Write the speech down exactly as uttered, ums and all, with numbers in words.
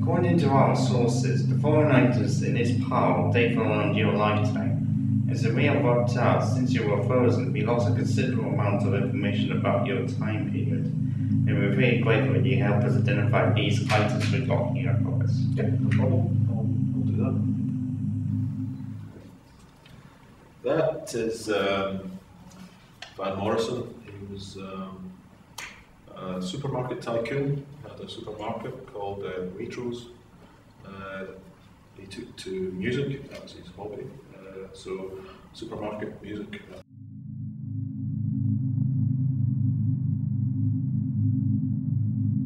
According to our sources, the foreign items in this pile date from your lifetime. As we have worked out, since you were frozen, we lost a considerable amount of information about your time period. And we're very grateful that you helped us identify these items we got here for us. Yeah, no problem. I'll, I'll do that. That is um, Van Morrison. He was um, a supermarket tycoon. He had a supermarket called uh, Waitrose. Uh, he took to music, that was his hobby. Uh, so, supermarket, music,